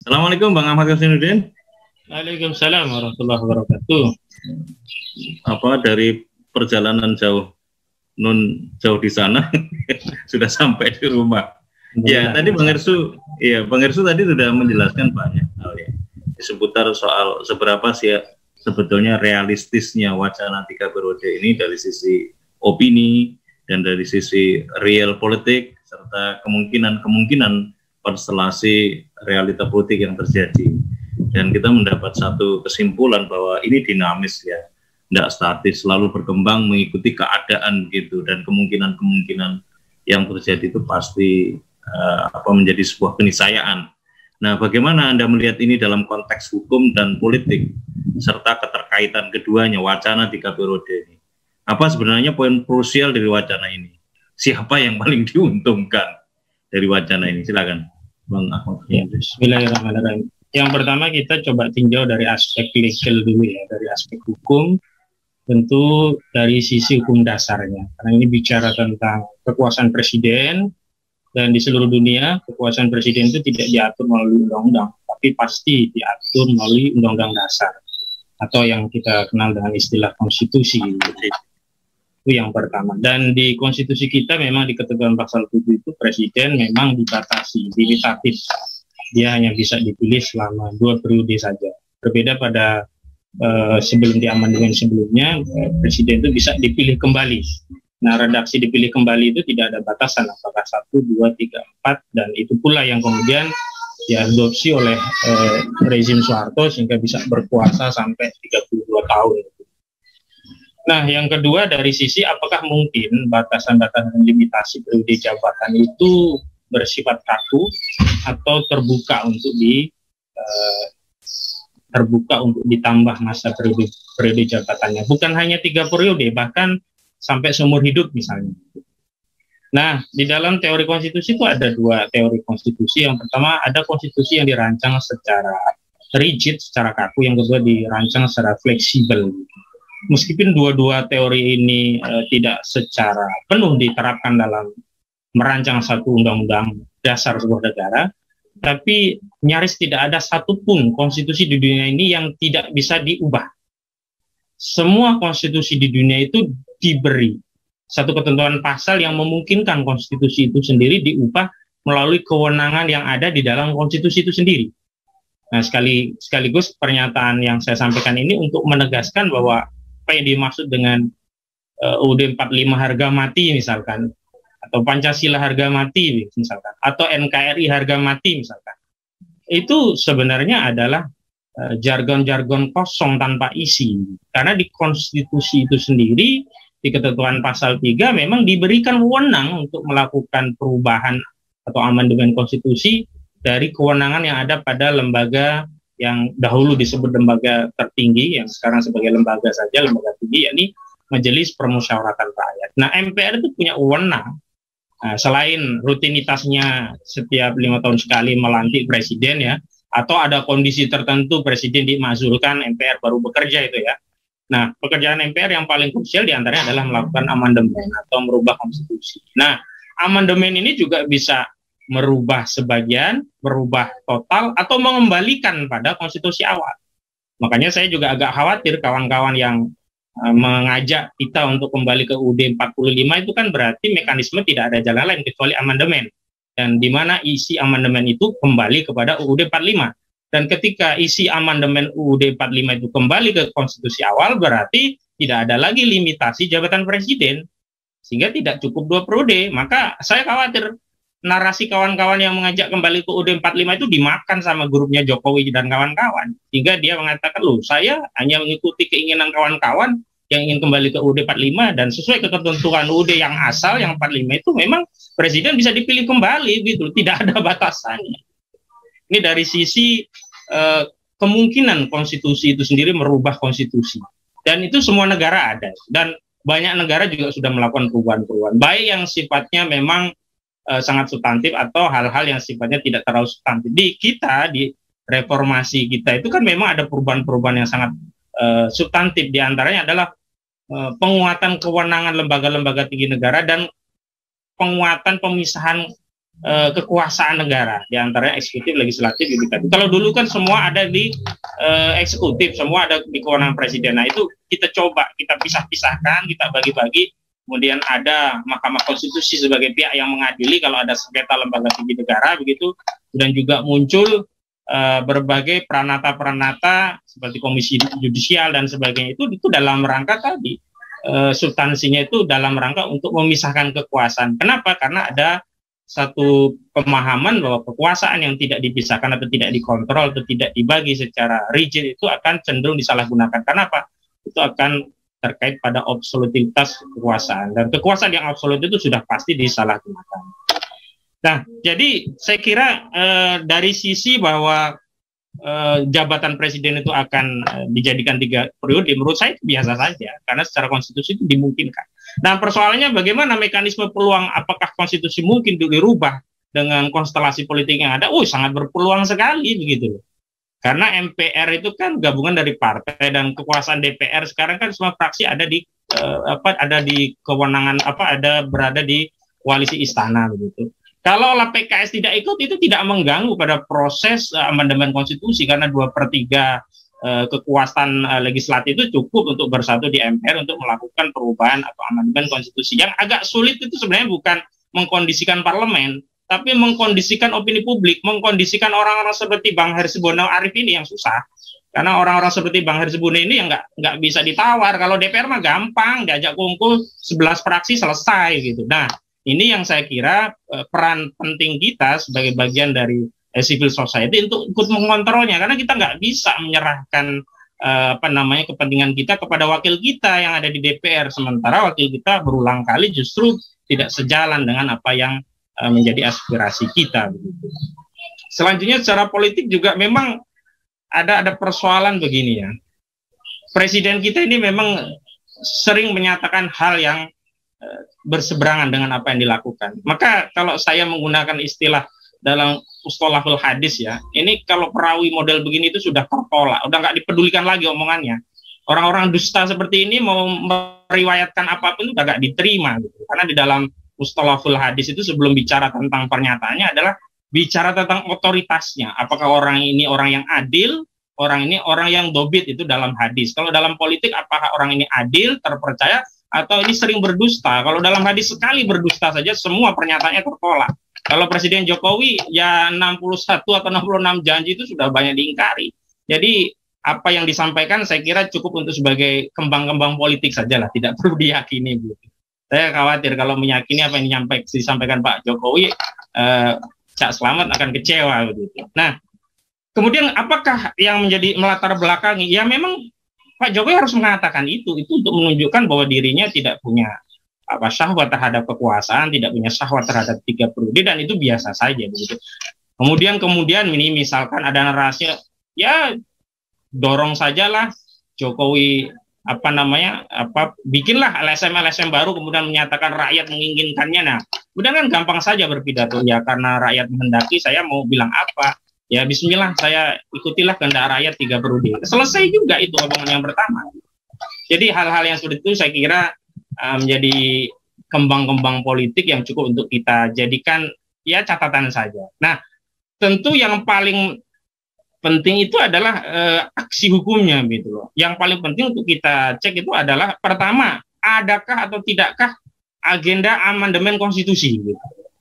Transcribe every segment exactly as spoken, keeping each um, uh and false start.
Assalamualaikum Bang Ahmad Yasinuddin. Waalaikumsalam warahmatullahi wabarakatuh. Apa dari perjalanan jauh nun jauh di sana sudah sampai di rumah. Ya, tadi Bang Irsu, ya Bang Irsu tadi sudah menjelaskan banyak hal ya seputar soal seberapa sih ya, sebetulnya realistisnya wacana tiga periode ini dari sisi opini dan dari sisi real politik serta kemungkinan-kemungkinan konstelasi realita politik yang terjadi. Dan kita mendapat satu kesimpulan bahwa ini dinamis ya, tidak statis, selalu berkembang mengikuti keadaan gitu, dan kemungkinan-kemungkinan yang terjadi itu pasti uh, apa menjadi sebuah keniscayaan. Nah, bagaimana Anda melihat ini dalam konteks hukum dan politik serta keterkaitan keduanya wacana tiga periode ini? Apa sebenarnya poin krusial dari wacana ini? Siapa yang paling diuntungkan dari wacana ini? Silakan, Bang Ahmad. Ya, bismillahirrahmanirrahim. Yang pertama kita coba tinjau dari aspek legal dulu ya, dari aspek hukum, tentu dari sisi hukum dasarnya. Karena ini bicara tentang kekuasaan presiden, dan di seluruh dunia kekuasaan presiden itu tidak diatur melalui undang-undang, tapi pasti diatur melalui undang-undang dasar, atau yang kita kenal dengan istilah konstitusi. Itu yang pertama. Dan di konstitusi kita memang di ketentuan pasal tujuh itu presiden memang dibatasi, limitatif. Dia hanya bisa dipilih selama dua periode saja. Berbeda pada uh, sebelum di amandemen sebelumnya, uh, presiden itu bisa dipilih kembali. Nah, redaksi dipilih kembali itu tidak ada batasan, apakah satu, dua, tiga, empat, dan itu pula yang kemudian diadopsi oleh uh, rezim Soeharto sehingga bisa berkuasa sampai tiga puluh dua tahun. Nah, yang kedua dari sisi apakah mungkin batasan-batasan limitasi periode jabatan itu bersifat kaku atau terbuka untuk di uh, terbuka untuk ditambah masa periode, periode jabatannya, bukan hanya tiga periode, bahkan sampai seumur hidup misalnya. Nah, di dalam teori konstitusi itu ada dua teori konstitusi. Yang pertama ada konstitusi yang dirancang secara rigid, secara kaku. Yang kedua dirancang secara fleksibel. Meskipun dua-dua teori ini uh, tidak secara penuh diterapkan dalam merancang satu undang-undang dasar sebuah negara, tapi nyaris tidak ada satupun konstitusi di dunia ini yang tidak bisa diubah. Semua konstitusi di dunia itu diberi satu ketentuan pasal yang memungkinkan konstitusi itu sendiri diubah melalui kewenangan yang ada di dalam konstitusi itu sendiri. Nah, sekali, sekaligus pernyataan yang saya sampaikan ini untuk menegaskan bahwa apa yang dimaksud dengan uh, U U D empat puluh lima harga mati misalkan, atau Pancasila harga mati misalkan, atau N K R I harga mati misalkan, itu sebenarnya adalah jargon-jargon uh, kosong tanpa isi, karena di konstitusi itu sendiri di ketentuan pasal tiga memang diberikan wewenang untuk melakukan perubahan atau amandemen konstitusi dari kewenangan yang ada pada lembaga yang dahulu disebut lembaga tertinggi, yang sekarang sebagai lembaga saja, lembaga tinggi, yakni Majelis Permusyawaratan Rakyat. Nah, M P R itu punya wewenang. Nah, selain rutinitasnya setiap lima tahun sekali melantik presiden ya, atau ada kondisi tertentu presiden dimakzulkan, M P R baru bekerja itu ya. Nah, pekerjaan M P R yang paling krusial diantaranya adalah melakukan amandemen atau merubah konstitusi. Nah, amandemen ini juga bisa merubah sebagian, merubah total, atau mengembalikan pada konstitusi awal. Makanya saya juga agak khawatir kawan-kawan yang mengajak kita untuk kembali ke U U D empat puluh lima itu kan berarti mekanisme tidak ada jalan lain kecuali amandemen, dan di mana isi amandemen itu kembali kepada U U D empat puluh lima, dan ketika isi amandemen U U D empat puluh lima itu kembali ke konstitusi awal berarti tidak ada lagi limitasi jabatan presiden, sehingga tidak cukup dua periode. Maka saya khawatir narasi kawan-kawan yang mengajak kembali ke U U D empat puluh lima itu dimakan sama grupnya Jokowi dan kawan-kawan, sehingga dia mengatakan, loh saya hanya mengikuti keinginan kawan-kawan yang ingin kembali ke U U D empat puluh lima, dan sesuai ketentuan U U D yang asal yang empat puluh lima itu memang presiden bisa dipilih kembali gitu, tidak ada batasannya. Ini dari sisi uh, kemungkinan konstitusi itu sendiri merubah konstitusi, dan itu semua negara ada, dan banyak negara juga sudah melakukan perubahan-perubahan, baik yang sifatnya memang Uh, sangat substantif atau hal-hal yang sifatnya tidak terlalu substantif. Di kita, di reformasi kita itu kan memang ada perubahan-perubahan yang sangat uh, substantif. Di antaranya adalah uh, penguatan kewenangan lembaga-lembaga tinggi negara dan penguatan pemisahan uh, kekuasaan negara, di antaranya eksekutif, legislatif, yudikatif. Kalau dulu kan semua ada di uh, eksekutif, semua ada di kewenangan presiden. Nah itu kita coba, kita pisah-pisahkan, kita bagi-bagi. Kemudian ada Mahkamah Konstitusi sebagai pihak yang mengadili kalau ada sengketa lembaga tinggi negara begitu, dan juga muncul uh, berbagai peranata-peranata seperti komisi yudisial dan sebagainya. Itu itu dalam rangka tadi uh, substansinya itu dalam rangka untuk memisahkan kekuasaan. Kenapa? Karena ada satu pemahaman bahwa kekuasaan yang tidak dipisahkan atau tidak dikontrol atau tidak dibagi secara rigid itu akan cenderung disalahgunakan. Kenapa? Itu akan terkait pada absolutitas kekuasaan, dan kekuasaan yang absolut itu sudah pasti disalahgunakan. Nah, jadi saya kira eh, dari sisi bahwa eh, jabatan presiden itu akan eh, dijadikan tiga periode, menurut saya itu biasa saja, karena secara konstitusi itu dimungkinkan. Nah, persoalannya bagaimana mekanisme peluang, apakah konstitusi mungkin dirubah dengan konstelasi politik yang ada? Oh, sangat berpeluang sekali begitu loh. Karena M P R itu kan gabungan dari partai, dan kekuasaan D P R sekarang kan semua fraksi ada di eh, apa ada di kewenangan apa ada berada di koalisi istana begitu. Kalau P K S tidak ikut, itu tidak mengganggu pada proses uh, amandemen konstitusi, karena dua per tiga uh, kekuasaan uh, legislatif itu cukup untuk bersatu di M P R untuk melakukan perubahan atau amandemen konstitusi. Yang agak sulit itu sebenarnya bukan mengkondisikan parlemen, tapi mengkondisikan opini publik, mengkondisikan orang-orang seperti Bang Hersibonda Arif ini yang susah. Karena orang-orang seperti Bang Hersibonda ini yang nggak nggak bisa ditawar. Kalau D P R mah gampang, diajak kumpul sebelas fraksi selesai gitu. Nah, ini yang saya kira eh, peran penting kita sebagai bagian dari eh, civil society untuk ikut mengontrolnya, karena kita nggak bisa menyerahkan eh, apa namanya kepentingan kita kepada wakil kita yang ada di D P R, sementara wakil kita berulang kali justru tidak sejalan dengan apa yang menjadi aspirasi kita begitu. Selanjutnya secara politik juga memang ada ada persoalan begini ya. Presiden kita ini memang sering menyatakan hal yang uh, berseberangan dengan apa yang dilakukan. Maka kalau saya menggunakan istilah dalam mustalahul hadis ya, ini kalau perawi model begini itu sudah tertolak, udah nggak dipedulikan lagi omongannya. Orang-orang dusta seperti ini mau meriwayatkan apapun udah nggak diterima gitu. Karena di dalam mustalahul hadis itu sebelum bicara tentang pernyataannya adalah bicara tentang otoritasnya. Apakah orang ini orang yang adil, orang ini orang yang dobit, itu dalam hadis. Kalau dalam politik, apakah orang ini adil, terpercaya, atau ini sering berdusta? Kalau dalam hadis sekali berdusta saja semua pernyataannya tertolak. Kalau Presiden Jokowi ya enam puluh satu atau enam puluh enam janji itu sudah banyak diingkari. Jadi apa yang disampaikan saya kira cukup untuk sebagai kembang-kembang politik sajalah, tidak perlu diyakini begitu. Saya khawatir kalau meyakini apa yang disampaikan Pak Jokowi, eh, Cak Selamat akan kecewa begitu. Nah, kemudian apakah yang menjadi melatar belakangi? Ya memang Pak Jokowi harus mengatakan itu, itu untuk menunjukkan bahwa dirinya tidak punya apa syahwat terhadap kekuasaan, tidak punya syahwat terhadap tiga periode, dan itu biasa saja begitu. Kemudian kemudian ini misalkan ada narasi, ya dorong sajalah Jokowi apa namanya apa bikinlah L S M L S M baru, kemudian menyatakan rakyat menginginkannya. Nah, kemudian kan gampang saja berpidato, ya karena rakyat menghendaki, saya mau bilang apa, ya bismillah saya ikutilah kehendak rakyat tiga periode. Selesai juga itu omongan yang pertama. Jadi hal-hal yang seperti itu saya kira uh, menjadi kembang-kembang politik yang cukup untuk kita jadikan ya catatan saja. Nah, tentu yang paling penting itu adalah uh, aksi hukumnya gitu loh. Yang paling penting untuk kita cek itu adalah pertama, adakah atau tidakkah agenda amandemen konstitusi gitu.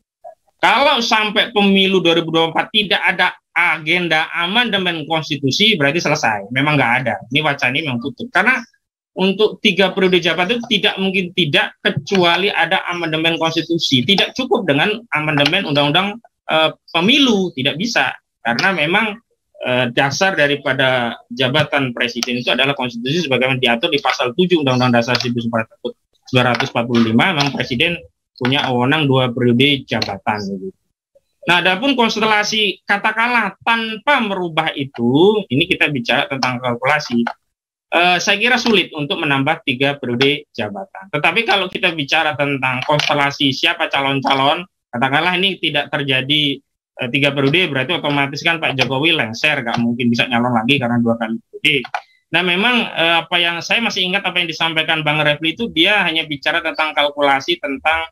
Kalau sampai pemilu dua ribu dua puluh empat tidak ada agenda amandemen konstitusi, berarti selesai. Memang nggak ada. Ini wacana ini memang tutup. Karena untuk tiga periode jabatan itu tidak mungkin tidak, kecuali ada amandemen konstitusi. Tidak cukup dengan amandemen undang-undang uh, pemilu, tidak bisa. Karena memang dasar daripada jabatan presiden itu adalah konstitusi sebagaimana diatur di pasal tujuh Undang-Undang Dasar seribu sembilan ratus empat puluh lima. Memang presiden punya wewenang dua periode jabatan gitu. Nah, adapun konstelasi katakanlah tanpa merubah itu, ini kita bicara tentang kalkulasi. Uh, saya kira sulit untuk menambah tiga periode jabatan. Tetapi kalau kita bicara tentang konstelasi siapa calon-calon, katakanlah ini tidak terjadi tiga periode, berarti otomatis kan Pak Jokowi lengser, nggak mungkin bisa nyalon lagi karena dua kali periode. Nah memang eh, apa yang saya masih ingat apa yang disampaikan Bang Refli itu, dia hanya bicara tentang kalkulasi tentang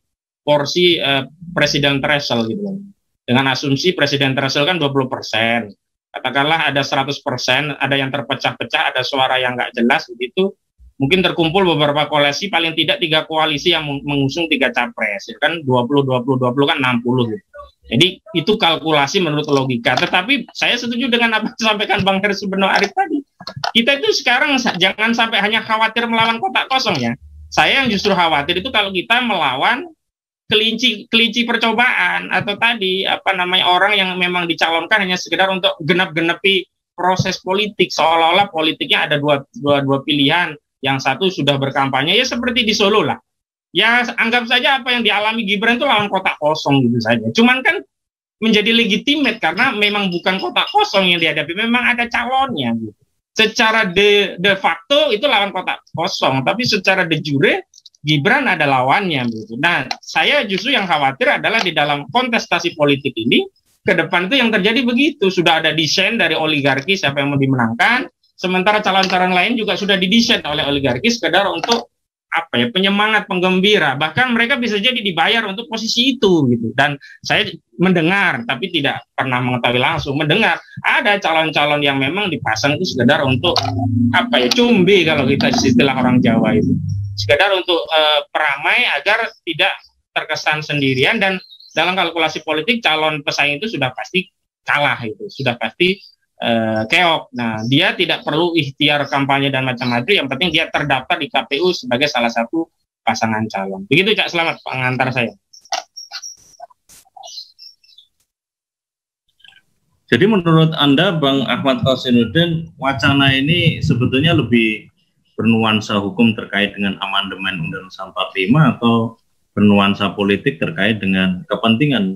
porsi uh, presiden threshold gitu kan. Dengan asumsi presiden threshold kan dua puluh persen. Katakanlah ada seratus persen, ada yang terpecah-pecah, ada suara yang nggak jelas begitu. Mungkin terkumpul beberapa koalisi, paling tidak tiga koalisi yang mengusung tiga capres, ya kan dua puluh dua puluh dua puluh kan enam puluh gitu. Jadi itu kalkulasi menurut logika. Tetapi saya setuju dengan apa yang disampaikan Bang Hersud Beno Arif tadi. Kita itu sekarang jangan sampai hanya khawatir melawan kotak kosong ya. Saya yang justru khawatir itu kalau kita melawan kelinci kelinci percobaan atau tadi apa namanya orang yang memang dicalonkan hanya sekedar untuk genap-genepi proses politik, seolah-olah politiknya ada dua, dua, dua pilihan. Yang satu sudah berkampanye ya seperti di Solo lah. Ya anggap saja apa yang dialami Gibran itu lawan kotak kosong gitu saja. Cuman kan menjadi legitimate karena memang bukan kotak kosong yang dihadapi, memang ada calonnya gitu. Secara de, de facto itu lawan kotak kosong, tapi secara de jure Gibran ada lawannya gitu. Nah, saya justru yang khawatir adalah di dalam kontestasi politik ini ke depan itu yang terjadi begitu, sudah ada desain dari oligarki siapa yang mau dimenangkan, sementara calon-calon lain juga sudah didesain oleh oligarki sekedar untuk apa ya, penyemangat, penggembira, bahkan mereka bisa jadi dibayar untuk posisi itu gitu. Dan saya mendengar tapi tidak pernah mengetahui langsung, mendengar ada calon-calon yang memang dipasang itu sekedar untuk apa ya, cumbi kalau kita istilah orang Jawa itu, sekedar untuk uh, peramai agar tidak terkesan sendirian, dan dalam kalkulasi politik calon pesaing itu sudah pasti kalah, itu sudah pasti Uh, keok. Nah, dia tidak perlu ikhtiar kampanye dan macam-macam, yang penting dia terdaftar di K P U sebagai salah satu pasangan calon. Begitu Cak Selamat pengantar saya. Jadi menurut Anda Bang Ahmad Khosinuddin, wacana ini sebetulnya lebih bernuansa hukum terkait dengan amandemen Undang-Undang empat puluh lima atau bernuansa politik terkait dengan kepentingan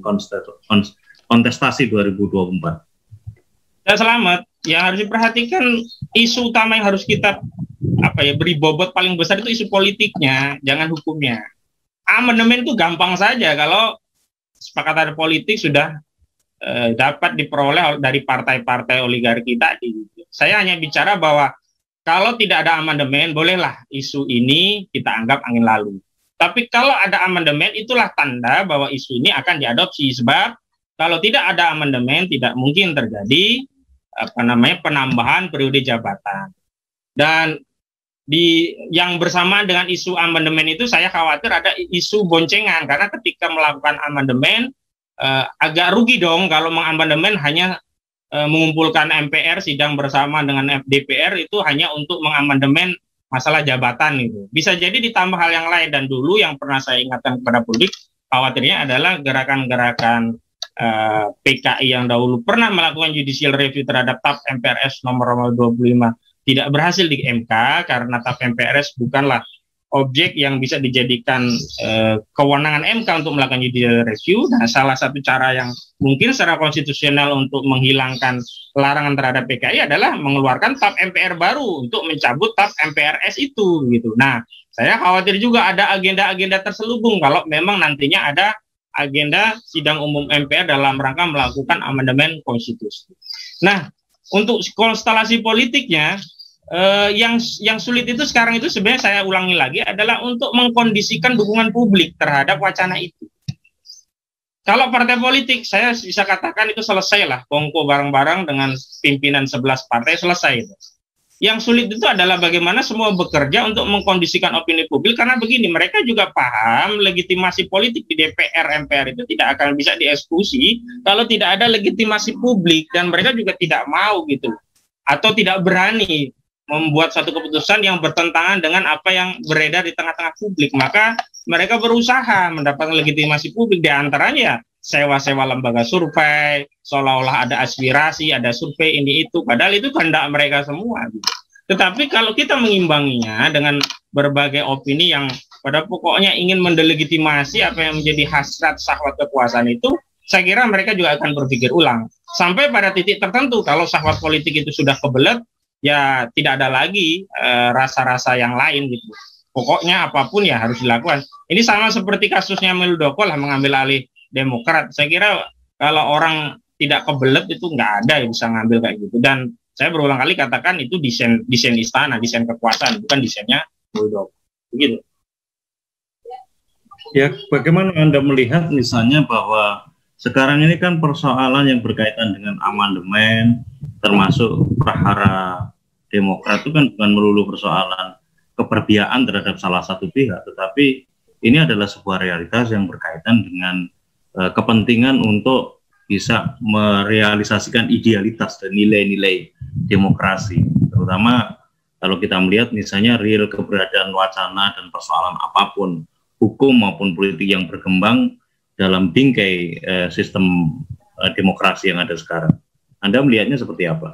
kontestasi dua ribu dua puluh empat? Ya Selamat, yang harus diperhatikan isu utama yang harus kita apa ya beri bobot paling besar itu isu politiknya, jangan hukumnya. Amandemen itu gampang saja kalau kesepakatan politik sudah eh, dapat diperoleh dari partai-partai oligarki tadi. Saya hanya bicara bahwa kalau tidak ada amandemen, bolehlah isu ini kita anggap angin lalu. Tapi kalau ada amandemen, itulah tanda bahwa isu ini akan diadopsi, sebab kalau tidak ada amandemen tidak mungkin terjadi apa namanya penambahan periode jabatan. Dan di yang bersamaan dengan isu amandemen itu saya khawatir ada isu boncengan, karena ketika melakukan amandemen eh, agak rugi dong kalau mengamandemen hanya eh, mengumpulkan M P R sidang bersama dengan D P R itu hanya untuk mengamandemen masalah jabatan itu. Bisa jadi ditambah hal yang lain, dan dulu yang pernah saya ingatkan kepada publik khawatirnya adalah gerakan-gerakan Uh, P K I yang dahulu pernah melakukan judicial review terhadap T A P M P R S nomor dua puluh lima tidak berhasil di M K karena T A P M P R S bukanlah objek yang bisa dijadikan uh, kewenangan M K untuk melakukan judicial review. Nah, salah satu cara yang mungkin secara konstitusional untuk menghilangkan larangan terhadap P K I adalah mengeluarkan T A P M P R baru untuk mencabut T A P M P R S itu gitu. Nah, saya khawatir juga ada agenda-agenda terselubung kalau memang nantinya ada agenda sidang umum M P R dalam rangka melakukan amandemen konstitusi. Nah, untuk konstelasi politiknya, eh, yang yang sulit itu sekarang itu sebenarnya saya ulangi lagi adalah untuk mengkondisikan dukungan publik terhadap wacana itu. Kalau partai politik, saya bisa katakan itu selesai lah, kongko bareng-bareng dengan pimpinan sebelas partai selesai itu. Yang sulit itu adalah bagaimana semua bekerja untuk mengkondisikan opini publik, karena begini, mereka juga paham legitimasi politik di D P R M P R itu tidak akan bisa dieksekusi kalau tidak ada legitimasi publik, dan mereka juga tidak mau gitu atau tidak berani membuat satu keputusan yang bertentangan dengan apa yang beredar di tengah-tengah publik. Maka mereka berusaha mendapatkan legitimasi publik, di antaranya sewa-sewa lembaga survei, seolah-olah ada aspirasi, ada survei ini itu, padahal itu kehendak mereka semua. Tetapi kalau kita mengimbanginya dengan berbagai opini yang pada pokoknya ingin mendelegitimasi apa yang menjadi hasrat syahwat kekuasaan itu, saya kira mereka juga akan berpikir ulang. Sampai pada titik tertentu, kalau syahwat politik itu sudah kebelet, ya tidak ada lagi rasa-rasa e, yang lain gitu. Pokoknya apapun ya harus dilakukan. Ini sama seperti kasusnya Muldoko lah, mengambil alih Demokrat. Saya kira kalau orang tidak kebelet itu nggak ada yang bisa ngambil kayak gitu. Dan saya berulang kali katakan itu desain desain istana, desain kekuasaan, bukan desainnya Muldoko. Begitu. Ya, bagaimana Anda melihat misalnya bahwa sekarang ini kan persoalan yang berkaitan dengan amandemen, termasuk prahara Demokrat itu kan bukan melulu persoalan keberpihakan terhadap salah satu pihak, tetapi ini adalah sebuah realitas yang berkaitan dengan uh, kepentingan untuk bisa merealisasikan idealitas dan nilai-nilai demokrasi, terutama kalau kita melihat misalnya real keberadaan wacana dan persoalan apapun, hukum maupun politik yang berkembang dalam bingkai uh, sistem uh, demokrasi yang ada sekarang. Anda melihatnya seperti apa?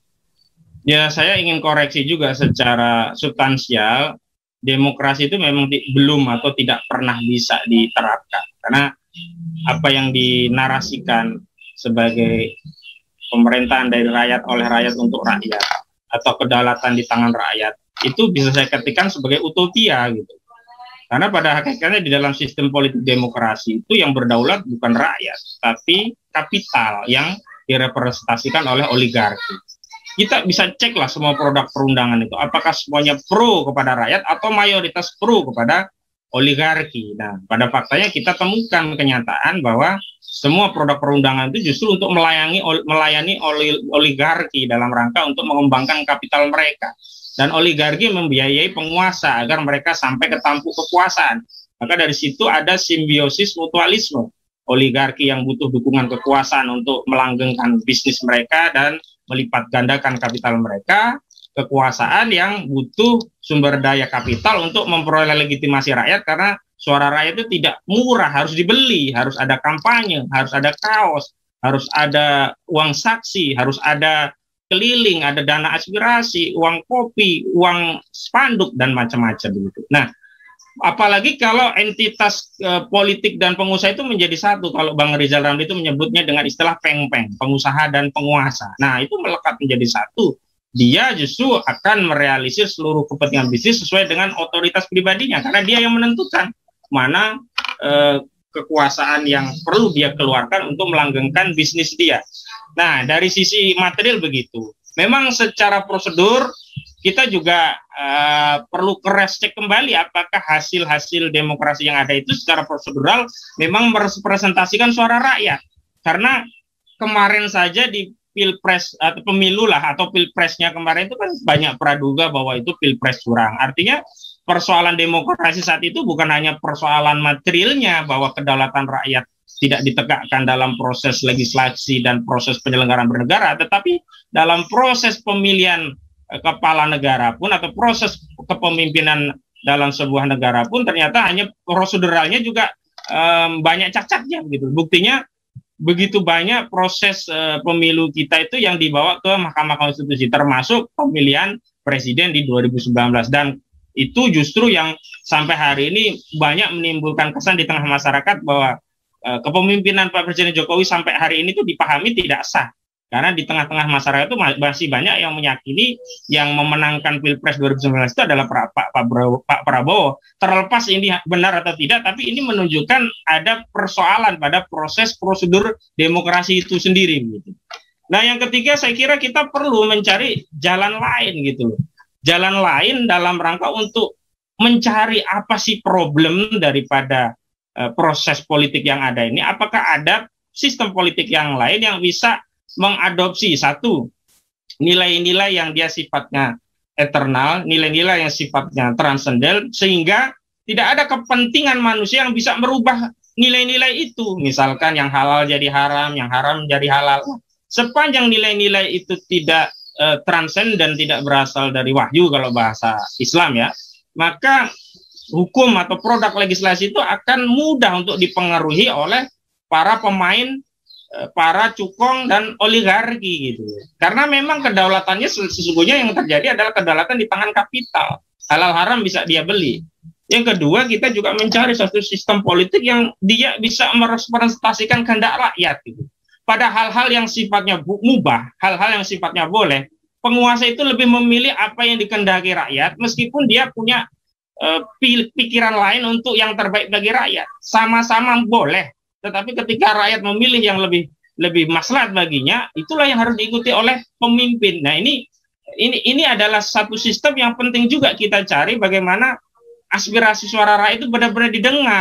Ya, saya ingin koreksi juga secara substansial, demokrasi itu memang di, belum atau tidak pernah bisa diterapkan. Karena apa yang dinarasikan sebagai pemerintahan dari rakyat oleh rakyat untuk rakyat, atau kedaulatan di tangan rakyat, itu bisa saya katakan sebagai utopia gitu. Karena pada hakikatnya di dalam sistem politik demokrasi itu yang berdaulat bukan rakyat, tapi kapital yang direpresentasikan oleh oligarki. Kita bisa cek lah semua produk perundangan itu, apakah semuanya pro kepada rakyat atau mayoritas pro kepada oligarki. Nah, pada faktanya kita temukan kenyataan bahwa semua produk perundangan itu justru untuk melayani melayani oligarki dalam rangka untuk mengembangkan kapital mereka. Dan oligarki membiayai penguasa agar mereka sampai ke tampuk kekuasaan. Maka dari situ ada simbiosis mutualisme. Oligarki yang butuh dukungan kekuasaan untuk melanggengkan bisnis mereka dan melipat gandakan kapital mereka, kekuasaan yang butuh sumber daya kapital untuk memperoleh legitimasi rakyat, karena suara rakyat itu tidak murah, harus dibeli, harus ada kampanye, harus ada kaos, harus ada uang saksi, harus ada keliling, ada dana aspirasi, uang kopi, uang spanduk, dan macam-macam begitu. Nah, apalagi kalau entitas e, politik dan pengusaha itu menjadi satu, kalau Bang Rizal Ramli itu menyebutnya dengan istilah peng-peng, pengusaha dan penguasa. Nah, itu melekat menjadi satu. Dia justru akan merealisir seluruh kepentingan bisnis sesuai dengan otoritas pribadinya, karena dia yang menentukan mana e, kekuasaan yang perlu dia keluarkan untuk melanggengkan bisnis dia. Nah, dari sisi material begitu. Memang secara prosedur kita juga uh, perlu keras cek kembali apakah hasil-hasil demokrasi yang ada itu secara prosedural memang merepresentasikan suara rakyat. Karena kemarin saja di pilpres atau pemilu lah atau pilpresnya kemarin itu kan banyak praduga bahwa itu pilpres curang. Artinya persoalan demokrasi saat itu bukan hanya persoalan materialnya bahwa kedaulatan rakyat tidak ditegakkan dalam proses legislasi dan proses penyelenggaraan bernegara, tetapi dalam proses pemilihan kepala negara pun atau proses kepemimpinan dalam sebuah negara pun ternyata hanya proseduralnya juga um, banyak cacatnya gitu. Buktinya begitu banyak proses uh, pemilu kita itu yang dibawa ke Mahkamah Konstitusi, termasuk pemilihan presiden di dua ribu sembilan belas, dan itu justru yang sampai hari ini banyak menimbulkan kesan di tengah masyarakat bahwa uh, kepemimpinan Pak Presiden Jokowi sampai hari ini itu dipahami tidak sah. Karena di tengah-tengah masyarakat itu masih banyak yang meyakini yang memenangkan Pilpres dua ribu sembilan belas itu adalah Pak, Pak, Pak Prabowo. Terlepas ini benar atau tidak, tapi ini menunjukkan ada persoalan pada proses prosedur demokrasi itu sendiri. Gitu. Nah, yang ketiga saya kira kita perlu mencari jalan lain gitu loh. Jalan lain dalam rangka untuk mencari apa sih problem daripada uh, proses politik yang ada ini. Apakah ada sistem politik yang lain yang bisa mengadopsi satu nilai-nilai yang dia sifatnya eternal, nilai-nilai yang sifatnya transenden, sehingga tidak ada kepentingan manusia yang bisa merubah nilai-nilai itu. Misalkan yang halal jadi haram, yang haram jadi halal. Sepanjang nilai-nilai itu tidak uh, transenden, tidak berasal dari wahyu kalau bahasa Islam ya, maka hukum atau produk legislasi itu akan mudah untuk dipengaruhi oleh para pemain, para cukong dan oligarki gitu. Karena memang kedaulatannya sesungguhnya yang terjadi adalah kedaulatan di tangan kapital. Halal haram bisa dia beli. Yang kedua, kita juga mencari suatu sistem politik yang dia bisa merepresentasikan kehendak rakyat gitu. Pada hal-hal yang sifatnya mubah, hal-hal yang sifatnya boleh, penguasa itu lebih memilih apa yang dikehendaki rakyat meskipun dia punya uh, pikiran lain untuk yang terbaik bagi rakyat. Sama-sama boleh. Tetapi ketika rakyat memilih yang lebih lebih maslahat baginya, itulah yang harus diikuti oleh pemimpin. Nah, ini ini ini adalah satu sistem yang penting juga kita cari bagaimana aspirasi suara rakyat itu benar-benar didengar.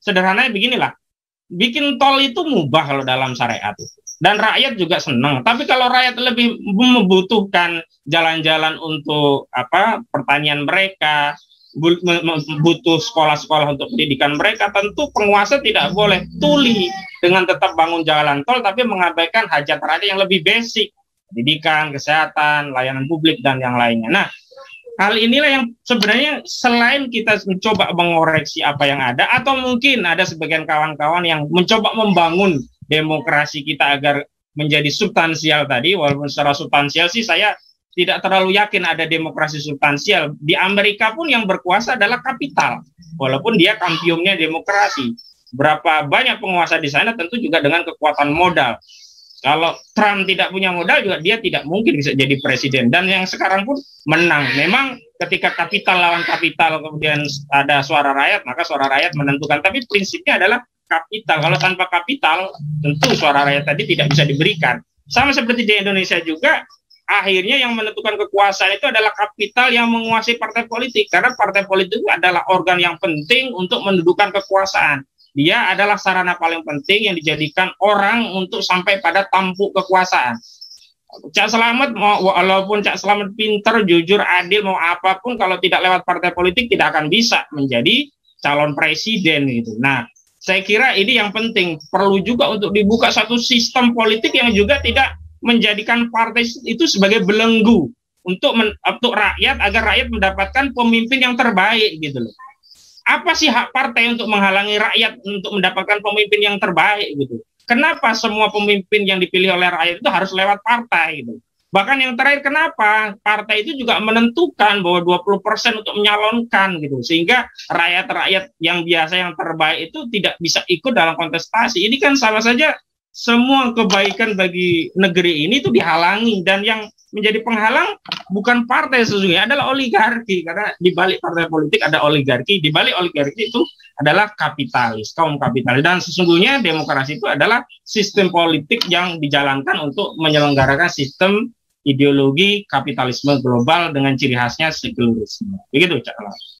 sederhananya beginilah, bikin tol itu mubah kalau dalam syariat itu. Dan rakyat juga senang. Tapi kalau rakyat lebih membutuhkan jalan-jalan untuk apa pertanian mereka, butuh sekolah-sekolah untuk pendidikan mereka, tentu penguasa tidak boleh tuli dengan tetap bangun jalan tol, tapi mengabaikan hajat rakyat yang lebih basic, pendidikan, kesehatan, layanan publik, dan yang lainnya. Nah, hal inilah yang sebenarnya selain kita mencoba mengoreksi apa yang ada, atau mungkin ada sebagian kawan-kawan yang mencoba membangun demokrasi kita agar menjadi substansial tadi, walaupun secara substansial sih saya tidak terlalu yakin ada demokrasi substansial. Di Amerika pun yang berkuasa adalah kapital, walaupun dia kampionnya demokrasi. Berapa banyak penguasa di sana tentu juga dengan kekuatan modal. Kalau Trump tidak punya modal juga dia tidak mungkin bisa jadi presiden. Dan yang sekarang pun menang. Memang ketika kapital lawan kapital kemudian ada suara rakyat, maka suara rakyat menentukan. Tapi prinsipnya adalah kapital. Kalau tanpa kapital, tentu suara rakyat tadi tidak bisa diberikan. Sama seperti di Indonesia juga, akhirnya yang menentukan kekuasaan itu adalah kapital yang menguasai partai politik. Karena partai politik itu adalah organ yang penting untuk mendudukan kekuasaan. Dia adalah sarana paling penting yang dijadikan orang untuk sampai pada tampuk kekuasaan. Cak Selamat, mau, walaupun Cak Selamat pinter, jujur, adil, mau apapun, kalau tidak lewat partai politik tidak akan bisa menjadi calon presiden gitu. Nah, saya kira ini yang penting, perlu juga untuk dibuka satu sistem politik yang juga tidak menjadikan partai itu sebagai belenggu untuk, men, untuk rakyat, agar rakyat mendapatkan pemimpin yang terbaik gitu loh. Apa sih hak partai untuk menghalangi rakyat untuk mendapatkan pemimpin yang terbaik gitu? Kenapa semua pemimpin yang dipilih oleh rakyat itu harus lewat partai gitu? Bahkan yang terakhir, kenapa partai itu juga menentukan bahwa dua puluh persen untuk menyalonkan gitu, sehingga rakyat-rakyat yang biasa yang terbaik itu tidak bisa ikut dalam kontestasi. Ini kan sama saja semua kebaikan bagi negeri ini itu dihalangi, dan yang menjadi penghalang bukan partai sesungguhnya, adalah oligarki. Karena di balik partai politik ada oligarki, di balik oligarki itu adalah kapitalis, kaum kapitalis. Dan sesungguhnya demokrasi itu adalah sistem politik yang dijalankan untuk menyelenggarakan sistem ideologi kapitalisme global dengan ciri khasnya sekularisme. Begitu, Cak.